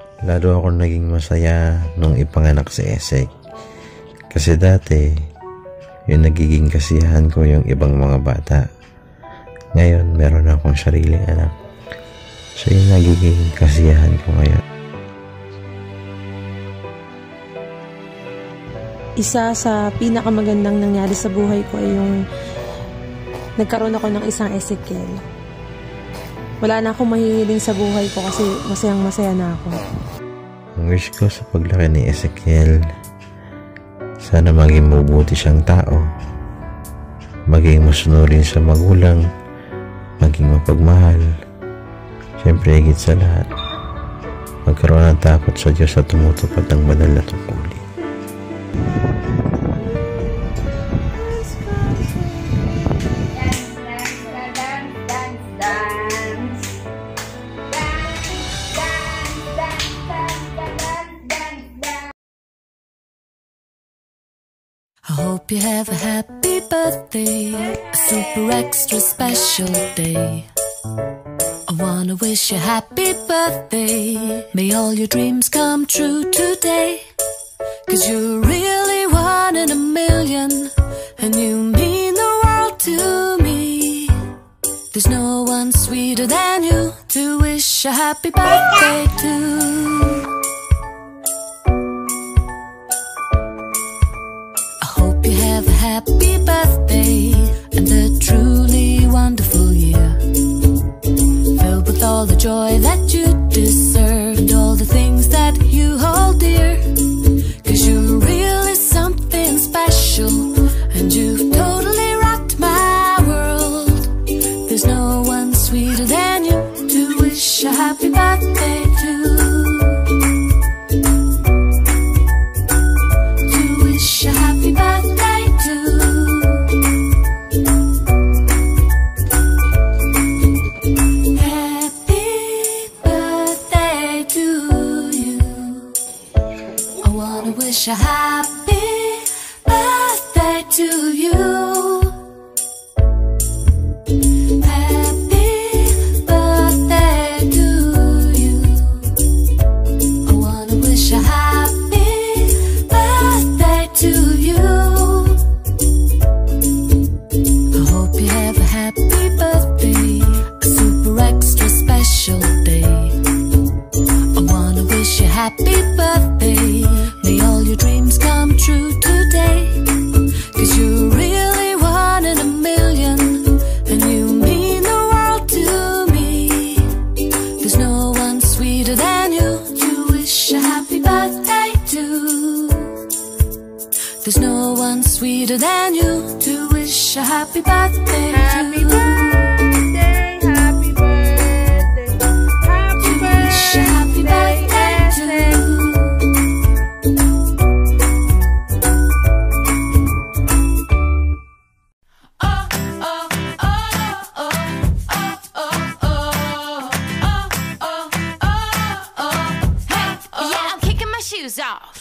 Lalo ako naging masaya nung ipanganak si Esek. Kasi dati, yung nagiging kasiyahan ko yung ibang mga bata. Ngayon, meron akong sariling anak. Siya yung nagiging kasiyahan ko ngayon. Isa sa pinakamagandang nangyari sa buhay ko ay yung nagkaroon ako ng isang Ezekiel. Wala na akong mahihiling sa buhay ko kasi masayang masaya na ako. Ang wish ko sa paglaki ni Ezekiel, sana maging mabuti siyang tao, maging masunurin sa magulang, maging mapagmahal, siyempre higit sa lahat, magkaroon ng takot sa Diyos at tumutupad ng banal na tungkulin. I hope you have a happy birthday, a super extra special day. I wanna wish you happy birthday, may all your dreams come true today. 'Cause you're really one in a million, and you mean the world to me. There's no one sweeter than you to wish a happy birthday to. Have a happy birthday and a truly wonderful year, filled with all the joy that you deserve and all the things that you hold dear. 'Cause you're really something special and you've totally rocked my world. There's no one sweeter than you to wish a happy birthday to. To wish a happy birthday. Wish a happy birthday to you. Happy birthday to you. I wanna wish a happy birthday to you. I hope you have a happy birthday, a super extra special day. I wanna wish you happy birthday, may all your dreams come true today. 'Cause you're really one in a million, and you mean the world to me. There's no one sweeter than you to wish a happy birthday to. There's no one sweeter than you to wish a happy birthday to. Happy birthday, happy birthday, happy birthday, wish a happy birthday to. Shoes off.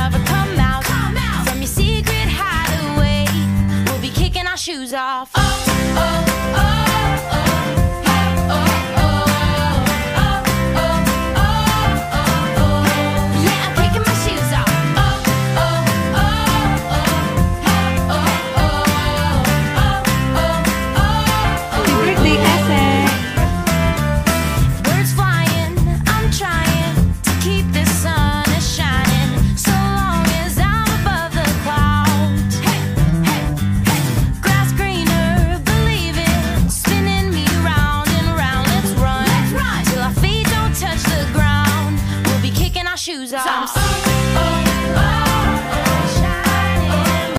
Shoes off.